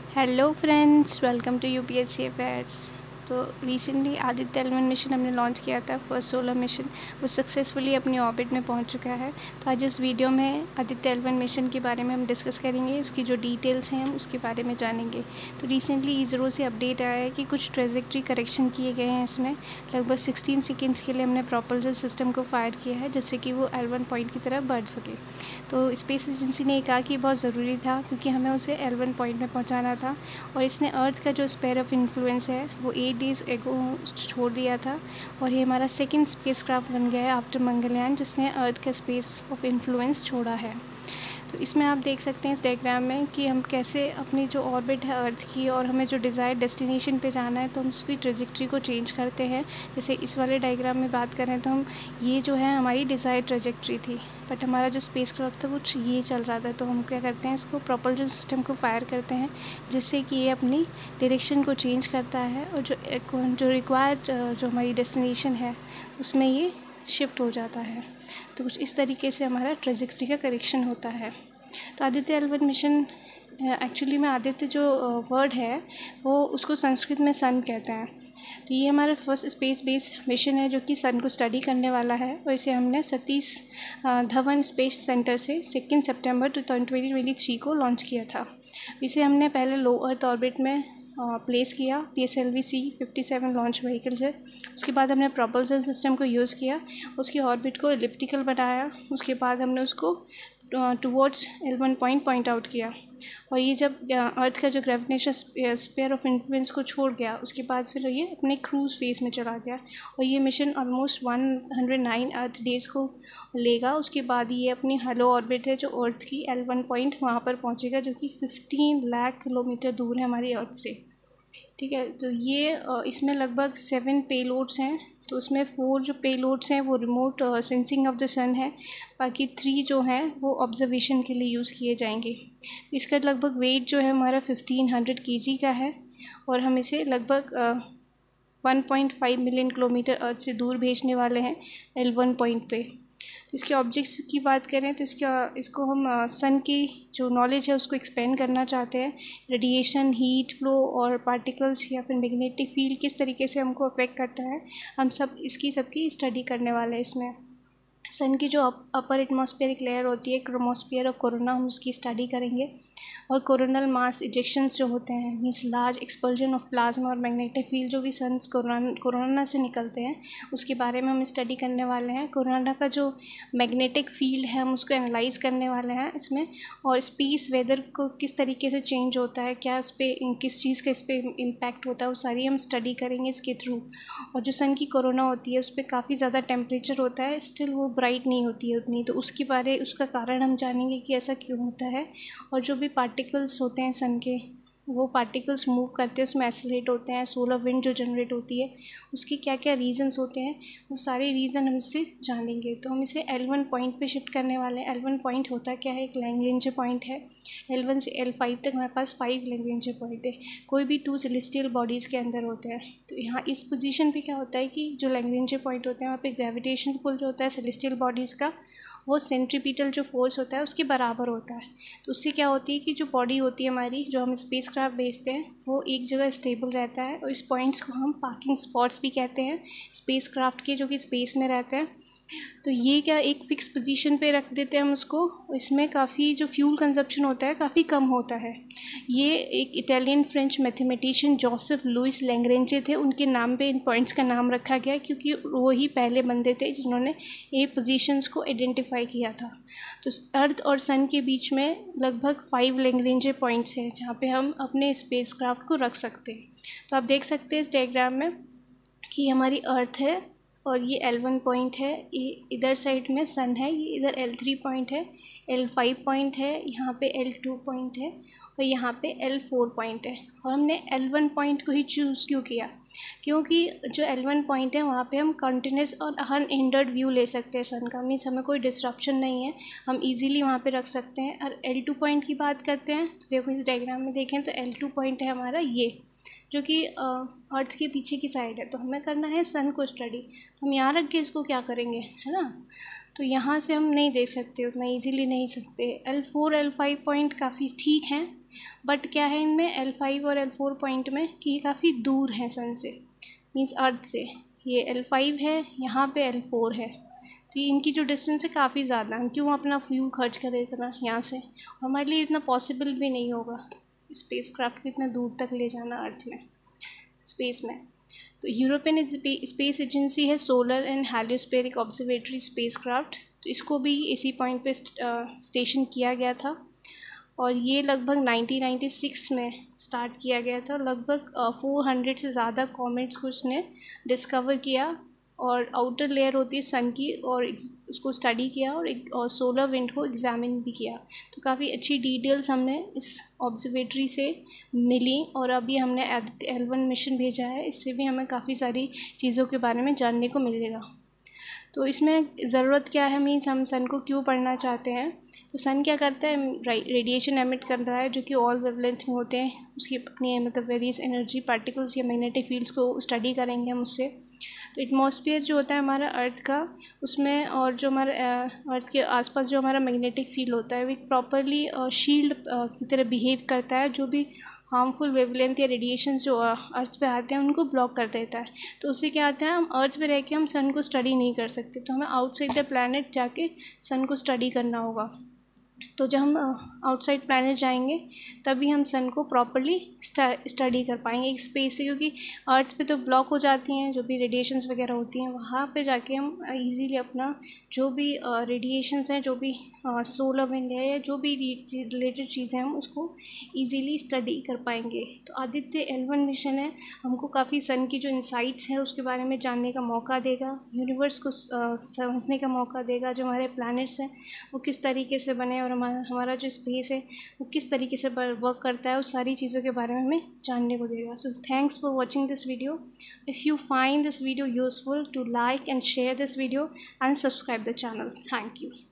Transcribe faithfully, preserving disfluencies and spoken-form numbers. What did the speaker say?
Hello friends, welcome to UPSC affairs. तो recently Aditya L one mission हमने launch किया था, फर्स्ट सोलर मिशन। वो सक्सेसफुली अपनी ऑर्बिट में पहुंच चुका है। तो आज इस वीडियो में आदित्य एल वन मिशन के बारे में हम डिस्कस करेंगे, उसकी जो डिटेल्स हैं हम उसके बारे में जानेंगे। तो रिसेंटली इसरो से अपडेट आया है कि कुछ ट्रेजेक्ट्री करेक्शन किए गए हैं। इसमें लगभग सिक्सटीन सेकेंड्स के लिए हमने प्रोपल्जर सिस्टम को फायर किया है, जिससे कि वो एल वन पॉइंट की तरफ बढ़ सके। तो स्पेस एजेंसी ने कहा कि बहुत ज़रूरी था, क्योंकि हमें उसे एल वन पॉइंट में पहुँचाना था। और इसने अर्थ का जो स्पेयर ऑफ इन्फ्लुएंस है वो एट डेज़ एगो छोड़ दिया था, और ये हमारा सेकंड स्पेसक्राफ्ट बन गया है आफ्टर मंगलयान, जिसने अर्थ का स्पेस ऑफ इन्फ्लुएंस छोड़ा है। तो इसमें आप देख सकते हैं इस डायग्राम में कि हम कैसे अपनी जो ऑर्बिट है अर्थ की, और हमें जो डिज़ायर्ड डेस्टिनेशन पे जाना है, तो हम उसकी ट्रेजेक्ट्री को चेंज करते हैं। जैसे इस वाले डायग्राम में बात करें तो हम ये जो है हमारी डिज़ायर्ड ट्रेजेक्ट्री थी, बट हमारा जो स्पेसक्राफ्ट था कुछ ये चल रहा था। तो हम क्या करते हैं, इसको प्रोपल्जन सिस्टम को फायर करते हैं, जिससे कि ये अपनी डायरेक्शन को चेंज करता है, और जो जो रिक्वायर्ड जो हमारी डेस्टिनेशन है उसमें ये शिफ्ट हो जाता है। तो कुछ इस तरीके से हमारा ट्रेजेक्ट्री का करेक्शन होता है। तो Aditya L one mission actually में आदित्य जो वर्ड है वो उसको संस्कृत में सन कहते हैं। तो ये हमारा फर्स्ट स्पेस बेस्ड मिशन है जो कि सन को स्टडी करने वाला है, और इसे हमने सतीश धवन स्पेस सेंटर से सेकेंड सितंबर टू ट्वेंटी ट्वेंटी थ्री को लॉन्च किया था। इसे हमने पहले लो अर्थ ऑर्बिट में प्लेस किया P S L V C fifty seven launch vehicle से। उसके बाद हमने प्रोपल्सन सिस्टम को यूज़ किया, उसकी ऑर्बिट को एलिप्टिकल बनाया। उसके बाद हमने उसको towards L one point point out किया, और ये जब अर्थ का जो ग्रेविटेशनल स्पेयर ऑफ इन्फ्लुएंस को छोड़ गया, उसके बाद फिर ये अपने क्रूज फेज में चला गया, और ये mission almost one hundred nine earth days को लेगा। उसके बाद ये अपनी हेलो ऑर्बिट है जो अर्थ की एल वन पॉइंट वहाँ पर पहुँचेगा, जो कि फिफ्टीन लाख किलोमीटर दूर है हमारी अर्थ से। ठीक है, तो ये इसमें लगभग सेवन पेलोड्स हैं। तो उसमें फोर जो पेलोड्स हैं वो remote sensing of the sun है, बाकी थ्री जो हैं वो ऑब्जर्वेशन के लिए यूज़ किए जाएंगे। तो इसका लगभग वेट जो है हमारा फिफ्टीन हंड्रेड के जी का है, और हम इसे लगभग one point five million kilometre earth से दूर भेजने वाले हैं एल वन पॉइंट पे। तो इसके ऑब्जेक्ट्स की बात करें तो इसका इसको हम सन की जो नॉलेज है उसको एक्सपेंड करना चाहते हैं। रेडिएशन, हीट फ्लो और पार्टिकल्स या फिर मैग्नेटिक फील्ड किस तरीके से हमको अफेक्ट करता है, हम सब इसकी सबकी स्टडी करने वाले हैं इसमें। सन की जो अपर एटमॉस्फेरिक लेयर होती है, क्रोमोस्फियर और कोरोना, हम उसकी स्टडी करेंगे। और कोरोनल मास इजेक्शंस जो होते हैं, means large expulsion of plasma और मैग्नेटिक फील्ड जो कि सन कोरोना से निकलते हैं, उसके बारे में हम स्टडी करने वाले हैं। कोरोना का जो मैग्नेटिक फील्ड है हम उसको एनालाइज करने वाले हैं इसमें। और स्पेस वेदर को किस तरीके से चेंज होता है, क्या इस पर किस चीज़ का इस पर इम्पैक्ट होता है, वो सारी हम स्टडी करेंगे इसके थ्रू। और जो सन की कोरोना होती है उस पर काफ़ी ज़्यादा टेम्परेचर होता है, स्टिल वो ब्राइट नहीं होती है उतनी। तो उसके बारे उसका कारण हम जानेंगे कि ऐसा क्यों होता है। और जो भी पार्टिकल्स होते हैं सन के, वो पार्टिकल्स मूव करते हैं, उसमें एक्सेलरेट होते हैं, सोलर विंड जो जनरेट होती है उसके क्या क्या रीज़न्स होते हैं, वो सारे रीज़न हम इससे जानेंगे। तो हम इसे एल वन पॉइंट पे शिफ्ट करने वाले हैं। एल वन पॉइंट होता क्या है, एक लैग्रेंज पॉइंट है। एल वन से एल फाइव तक हमारे पास फाइव लैग्रेंज पॉइंट है, कोई भी टू सेलेस्टियल बॉडीज़ के अंदर होते हैं। तो यहाँ इस पोजीशन पे क्या होता है कि जो लैग्रेंज पॉइंट होते हैं वहाँ पे ग्रेविटेशन पुल जो होता है सेलेस्टियल बॉडीज़ का, वो सेंट्रीपिटल जो फोर्स होता है उसके बराबर होता है। तो उससे क्या होती है कि जो बॉडी होती है हमारी, जो हम स्पेसक्राफ्ट भेजते हैं, वो एक जगह स्टेबल रहता है। और इस पॉइंट्स को हम पार्किंग स्पॉट्स भी कहते हैं स्पेसक्राफ्ट के, जो कि स्पेस में रहते हैं। तो ये क्या एक फ़िक्स पोजीशन पे रख देते हैं हम उसको, इसमें काफ़ी जो फ्यूल कंजप्शन होता है काफ़ी कम होता है। ये एक Italian French mathematician Joseph Louis Lagrange थे, उनके नाम पे इन पॉइंट्स का नाम रखा गया, क्योंकि वो ही पहले बंदे थे जिन्होंने ये पोजीशंस को आइडेंटिफाई किया था। तो अर्थ और सन के बीच में लगभग फाइव लैग्रेंजे पॉइंट्स हैं जहाँ पे हम अपने स्पेसक्राफ्ट को रख सकते हैं। तो आप देख सकते हैं इस डायग्राम में कि हमारी अर्थ है, और ये एल वन पॉइंट है, ये इधर साइड में सन है, ये इधर एल थ्री पॉइंट है, एल फाइव पॉइंट है, यहाँ पे एल टू पॉइंट है, और यहाँ पे एल फोर पॉइंट है। और हमने एल वन पॉइंट को ही चूज़ क्यों किया, क्योंकि जो एल वन पॉइंट है वहाँ पे हम कंटिन्यूस और अनहिंडर्ड व्यू ले सकते हैं सन का, मीन्स हमें कोई डिस्ट्रप्शन नहीं है, हम इजीली वहाँ पे रख सकते हैं। और एल टू पॉइंट की बात करते हैं तो देखो इस डायग्राम में देखें तो एल टू पॉइंट है हमारा ये, जो कि अर्थ के पीछे की साइड है। तो हमें करना है सन को स्टडी, तो हम यहाँ रख के इसको क्या करेंगे, है ना। तो यहाँ से हम नहीं देख सकते, उतना इजीली नहीं सकते। L four L five point काफ़ी ठीक हैं, बट क्या है इनमें एल फाइव और एल फोर पॉइंट में कि ये काफ़ी दूर हैं सन से, मीन्स अर्थ से। ये एल फाइव है, यहाँ पे एल फोर है, तो ये इनकी जो डिस्टेंस है काफ़ी ज़्यादा है। क्यों अपना फ्यूल खर्च करें इतना यहाँ से, हमारे लिए इतना पॉसिबल भी नहीं होगा स्पेस क्राफ्ट को इतना दूर तक ले जाना अर्थ में, स्पेस में। तो यूरोपियन स्पेस एजेंसी है solar and heliospheric observatory spacecraft, तो इसको भी इसी पॉइंट पे स्टेशन किया गया था और ये लगभग नाइनटीन नाइंटी सिक्स में स्टार्ट किया गया था। लगभग फोर हंड्रेड से ज़्यादा कॉमेट्स को उसने डिस्कवर किया और आउटर लेयर होती है सन की, और उसको स्टडी किया और एक और सोलर विंड को एग्जामिन भी किया। तो काफ़ी अच्छी डिटेल्स हमने इस ऑब्जर्वेटरी से मिली और अभी हमने आदित्य एल वन मिशन भेजा है, इससे भी हमें काफ़ी सारी चीज़ों के बारे में जानने को मिलेगा। तो इसमें ज़रूरत क्या है, मीन्स हम सन को क्यों पढ़ना चाहते हैं। तो सन क्या करता है, रेडिएशन एमिट कर रहा है जो कि ऑल वेवलेंथ में होते हैं, उसकी अपनी मतलब वेरियस एनर्जी पार्टिकल्स या मैग्नेटिक फील्ड्स को स्टडी करेंगे हम उससे। तो एटमॉस्फेयर जो होता है हमारा अर्थ का, उसमें और जो हमारा अर्थ के आसपास जो हमारा मैग्नेटिक फील्ड होता है वो एक प्रॉपरली शील्ड की तरह बिहेव करता है, जो भी हार्मफुल वेवलेंथ या रेडिएशन जो अर्थ पे आते हैं उनको ब्लॉक कर देता है। तो उससे क्या आता है, हम अर्थ पे रह के हम सन को स्टडी नहीं कर सकते, तो हमें आउटसाइड द प्लैनेट जाके सन को स्टडी करना होगा। तो जब हम आउटसाइड प्लैनेट जाएंगे तभी हम सन को प्रॉपरली स्टडी कर पाएंगे एक स्पेस से, क्योंकि अर्थ पे तो ब्लॉक हो जाती हैं जो भी रेडिएशंस वगैरह होती हैं, वहाँ पे जाके हम इजीली अपना जो भी रेडिएशंस हैं, जो भी सोलर विंड है या जो भी रिलेटेड चीज़ें हैं हम उसको इजीली स्टडी कर पाएंगे। तो आदित्य एल वन मिशन है, हमको काफ़ी सन की जो इंसाइट्स हैं उसके बारे में जानने का मौका देगा, यूनिवर्स को समझने का मौका देगा, जो हमारे प्लैनेट्स हैं वो किस तरीके से बने और हमारा हमारा जो स्पेस है वो किस तरीके से वर्क करता है, उस सारी चीज़ों के बारे में हमें जानने को देगा। So thanks for watching this video. If you find this video useful, to like and share this video and subscribe the channel. Thank you.